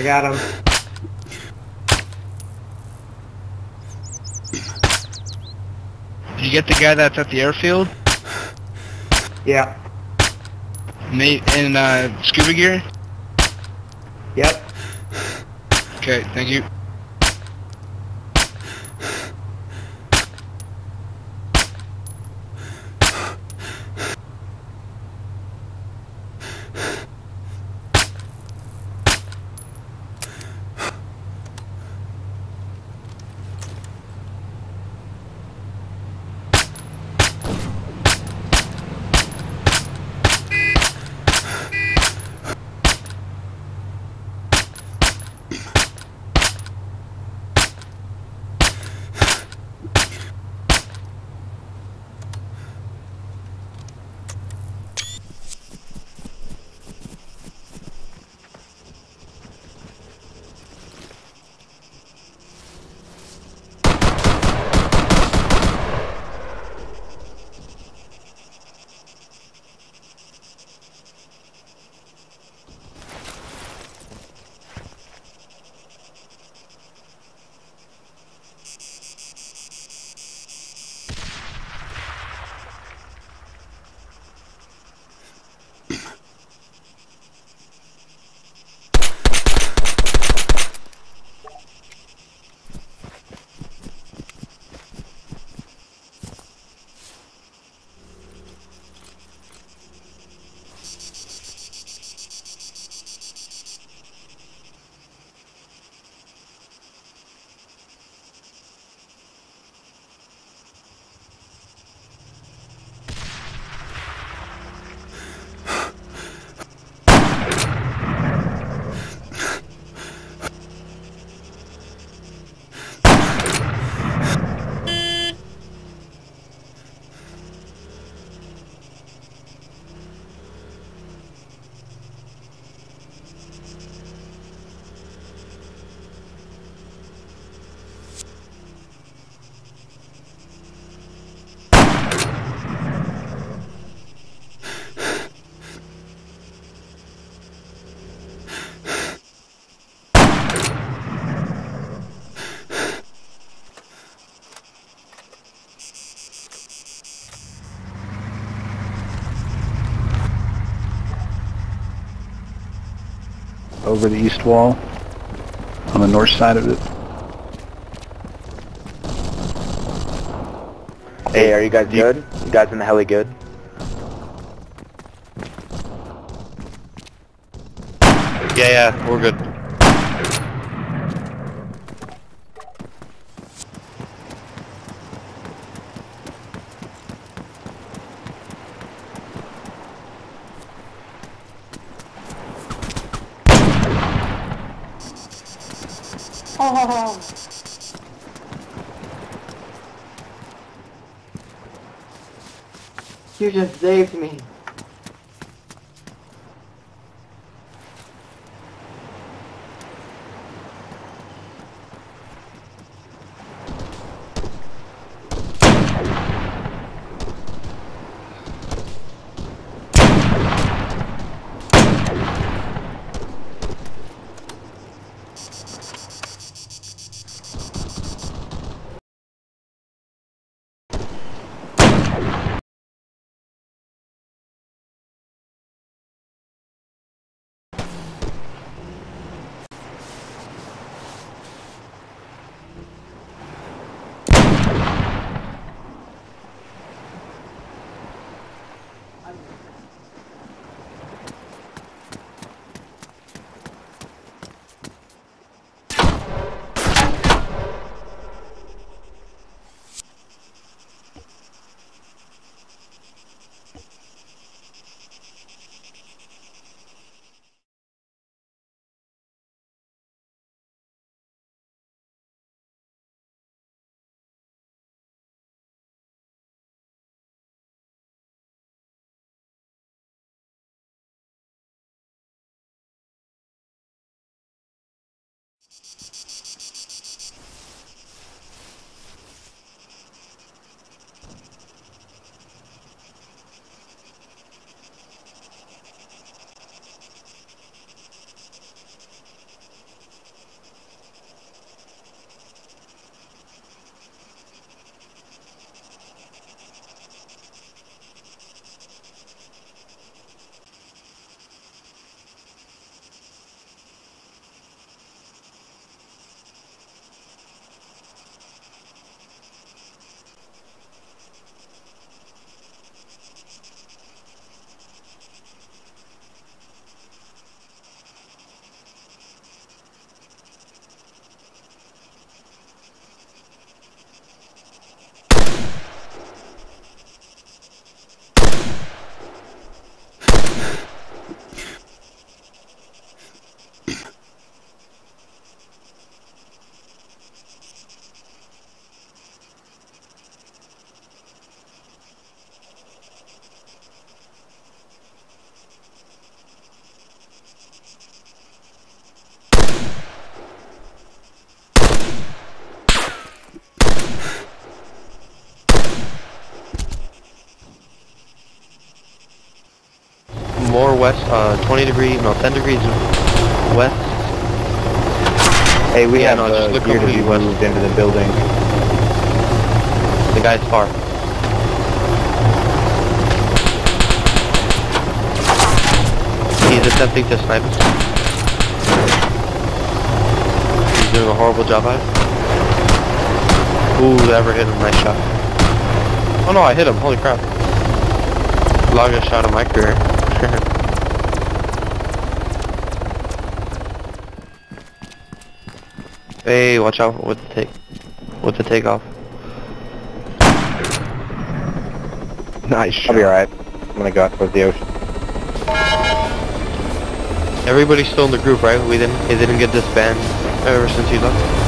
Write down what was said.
I got him. Did you get the guy that's at the airfield? Yeah. In scuba gear? Yep. Okay, thank you. Over the east wall, on the north side of it. Hey, are you guys good? You guys in the heli good? Yeah, we're good. Oh. You just saved me. west, 20 degrees, no, 10 degrees west. Hey, we Yeah, have no, just look gear to be completely west. moved into the building. The guy's far. He's attempting to snipe us. He's doing a horrible job at it. Ooh, that ever hit him, nice shot. Oh no, I hit him, holy crap. Longest shot of my career. Hey, watch out with the takeoff. Nice shot. I'll be alright. I'm gonna go out towards the ocean. Everybody's still in the group, right? He didn't get disbanded ever since he left.